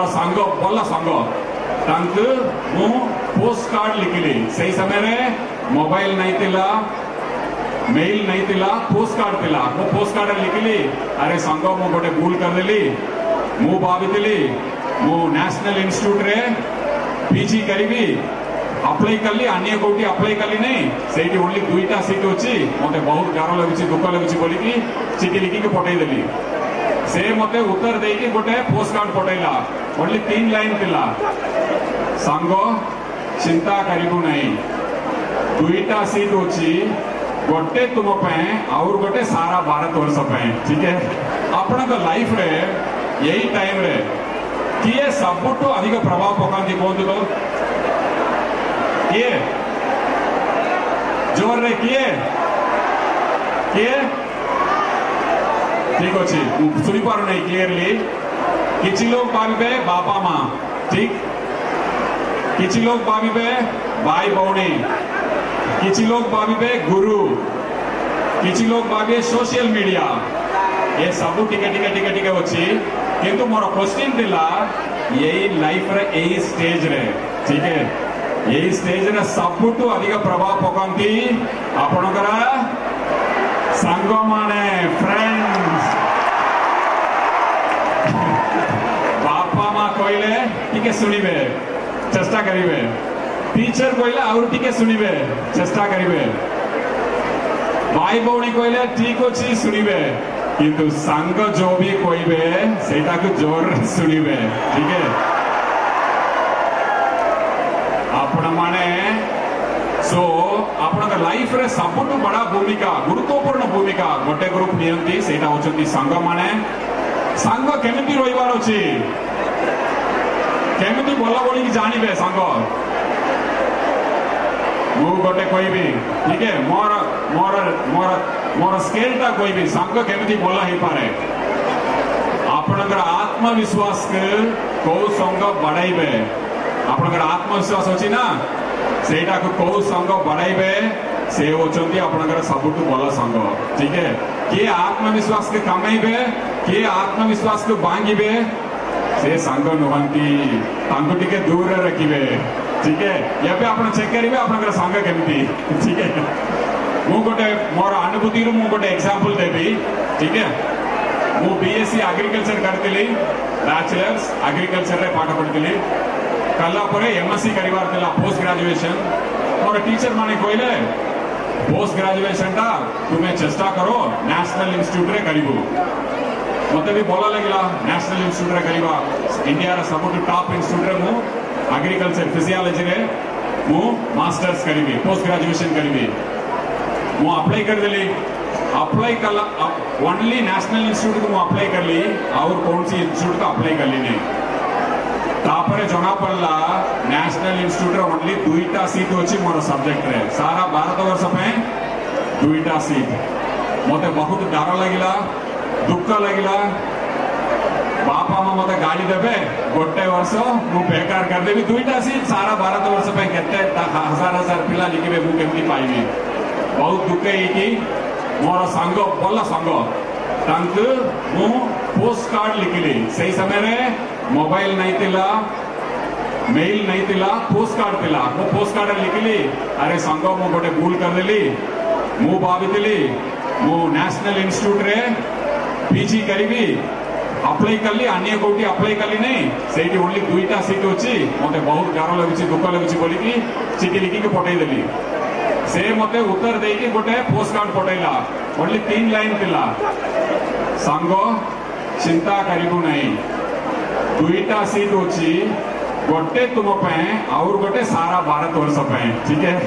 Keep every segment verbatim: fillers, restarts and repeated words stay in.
मोर सांग भल सांग तांकु मु पोस्ट कार्ड लिखिली से समय रे मोबाइल नहीं थिला मेल नहीं थिला पोस्ट कार्ड थिला मु पोस्ट कार्ड लिखिली अरे सांग मु गोटे भूल कर देली मु भाविली मु नेशनल इंस्टीट्यूट रे पीजी करी अप्लाई कली अन्य कोटी अप्लाई कली नहीं से ओनली दुईटा सीट अच्छी मत बहुत डर लगुच दुख लगुच बोलिकी चिठी लिखिकी पठेदेली से मते उत्तर देकी गोटे पोस्ट कार्ड पठेला ओनली तीन लाइन थिला सांग चिंता करू नहीं दुईटा सीट अच्छी गोटे तुम आउर गोटे सारा भारत वर्ष ठीक है आपण लाइफ रे यही टाइम रे किए सबुठ अधिक प्रभाव पकाती कहतु तो किए जोर रे किए किए ठीक अच्छे शुणी पार नहीं क्लीयरली किसी लोग भावे बापा माँ ठीक किसी लोग भावे भाई भौणी किसी लोग भावे गुरु किसी लोग भावे सोशल मीडिया ये सब टिके टिके टिके टिके अच्छी किंतु मोर क्वेश्चन थिला यही लाइफ रे यही स्टेज रे ठीक है यही स्टेज रे सबुठ अधिक प्रभाव पकांती आपणकर सांग माने फ्रेंड्स बापा माँ कहले टिके सुनिबे चेष्टा करिवे टीचर कहले आउर टिके सुनिबे चेष्टा करिवे भाई भौणी कहले ठीक अच्छी सुनिबे किंतु सांग जो भी कहबे सेटा को जोर सुनिबे ठीक है आपण माने सो आपण लाइफ रे सबुठ बड़ा भूमिका गुरुत्वपूर्ण भूमिका गोटे ग्रुप नियंती सेटा होचंती सांग माने सांग केमिति रहिबार अछि केमिति बोला बोली की जानिबे सांग मु गोटे कहबी ठीक है मोर मोर मोर मोर स्केलटा कहबी सांग केमिति बोला ही पारे आपणकर आत्मविश्वास के कौ संग बढ़ाइबे आपणकर आत्मविश्वास अछि ना सेटा को कौ संग बढ़ाइबे से होचंती आपणकर सबुठ भल संग ठीक है के आत्मविश्वास के कमाइबे के आत्मविश्वास को बांगिबे से सांग नुहंती तांको टिके दूर रखिबे ठीक है ये आप चेक करेंगे आप सांग केमिति ठीक है मु गोटे मोर अनुभूति मु गोटे एग्जांपल देबी ठीक है मु बीएससी एग्रीकल्चर करथिली बैचलर्स एग्रीकल्चर रे पाठ पढिथिली कला परे एमएससी करिवार थिला पोस्ट ग्रेजुएशन मोर टीचर माने कहले पोस्ट ग्रेजुएशन टा तुमे चेष्टा करो नेशनल इंस्टीट्यूट रे करिवो मते भी भल लगिला नेशनल इंस्टीट्यूट रे करिवा इंडिया रे सबुठ टॉप इंस्टीट्यूट रे मु एग्रीकल्चर फिजियोलॉजी रे मु मास्टर्स करी पोस्ट ग्रेजुएशन करी मु अप्लाई कर देली अप्लाई कला ओनली नेशनल इंस्टीट्यूट को अप्लाई कर ली और कौन सी इंस्टीट्यूट को अप्लाई कर ली नहीं तापरे जना पड़ला नेशनल इंस्टीट्यूट रे ओनली दुईटा सीट अच्छी मोर सब्जेक्ट रे सारा भारत वर्ष में दुईटा सीट मते बहुत डर लगिला दुख लगिला बापा माँ मत गाड़ी देवे गोटे वर्ष मु बेकार कर देवी दुईटा सीट सारा भारत वर्ष पे केते हजार हजार पिला लिखिबे मु केमती पाइबी बहुत दुख है मोर सांग भल सांग तांकु मु पोस्ट कार्ड लिखिली से समय रे मोबाइल नहीं थिला मेल नहीं थिला पोस्ट कार्ड थिला मु पोस्ट कार्ड लिखिली अरे सांग मु गोटे भूल कर देली मु भाविली मु नेशनल इंस्टीट्यूट रे पीजी करी अप्लाई कली अन्य कोटी अप्लाई कली नहीं से ओनली दुईटा सीट अच्छी मत बहुत डर लगुच दुख लगुच बोलिकी चिठी लिखिकी पठेदेली से मते उत्तर देकी गोटे पोस्ट कार्ड पठेला ओनली तीन लाइन थिला सांग चिंता करू नहीं दुईटा सीट अच्छी गोटे तुम आउर गोटे सारा भारत वर्ष ठीक है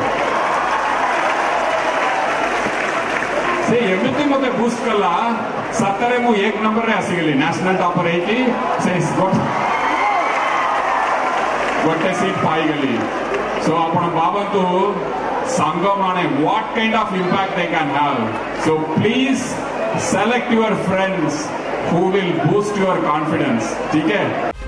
से एमती मते बूस्ट कला सतरे मु एक नंबर रे आसीगली नेशनल टॉपर है से गोटे सीट पाई गली सो आपण बाबंतु सांग माने what kind of impact they can have so please select your friends who will boost your confidence ठीक है।